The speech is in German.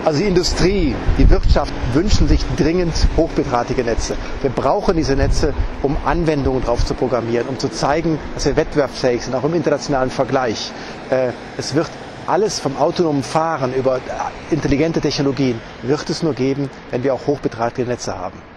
Also die Industrie, die Wirtschaft wünschen sich dringend hochbitratige Netze. Wir brauchen diese Netze, um Anwendungen drauf zu programmieren, um zu zeigen, dass wir wettbewerbsfähig sind, auch im internationalen Vergleich. Es wird alles vom autonomen Fahren über intelligente Technologien, wird es nur geben, wenn wir auch hochbitragige Netze haben.